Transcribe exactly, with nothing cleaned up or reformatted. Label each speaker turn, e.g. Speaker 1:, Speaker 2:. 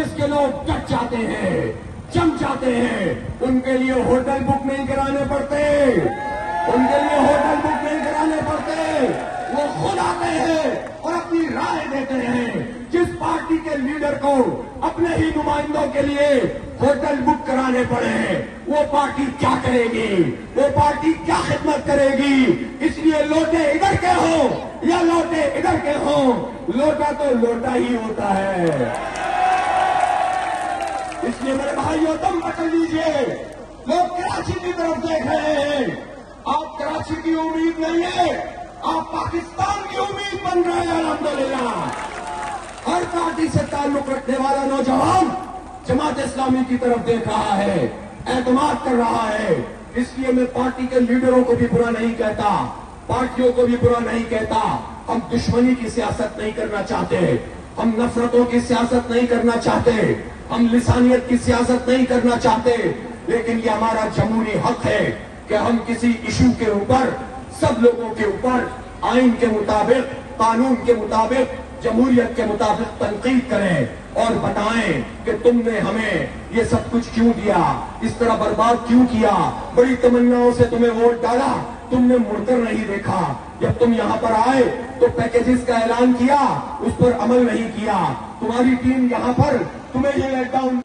Speaker 1: जिसके लोग डट जाते हैं, जम जाते हैं, उनके लिए होटल बुक नहीं कराने पड़ते, उनके लिए होटल बुक नहीं कराने पड़ते। वो खुद आते हैं और अपनी राय देते हैं। जिस पार्टी के लीडर को अपने ही नुमाइंदों के लिए होटल बुक कराने पड़े, वो पार्टी क्या करेगी, वो पार्टी क्या खिदमत करेगी। इसलिए लोटे इधर के हो या लोटे इधर के हो, लोटा तो लोटा ही होता है। इसलिए मेरे भाइयों, तुम पकड़ लीजिए। लोग कराची की तरफ देख रहे हैं। आप कराची की उम्मीद नहीं है, आप पाकिस्तान की उम्मीद बन रहे हैं। अल्हम्दुलिल्लाह हर पार्टी से ताल्लुक रखने वाला नौजवान जमात इस्लामी की तरफ देख रहा है, एतमाद कर रहा है। इसलिए मैं पार्टी के लीडरों को भी बुरा नहीं कहता, पार्टियों को भी बुरा नहीं कहता। हम दुश्मनी की सियासत नहीं करना चाहते, हम नफरतों की सियासत नहीं करना चाहते, हम लिसानियत की सियासत नहीं करना चाहते। लेकिन ये हमारा जमहूरी हक है कि हम किसी इशू के ऊपर, सब लोगों के ऊपर आइन के मुताबिक, कानून के मुताबिक, जमहूरियत के मुताबिक तनकीद करें और बताएं कि तुमने हमें ये सब कुछ क्यों दिया, इस तरह बर्बाद क्यों किया। बड़ी तमन्नाओं से तुम्हें वोट डाला, तुमने मुड़कर नहीं देखा। जब तुम यहाँ पर आए तो पैकेजेस का ऐलान किया, उस पर अमल नहीं किया। तुम्हारी टीम यहाँ पर तुम्हें ये लॉकडाउन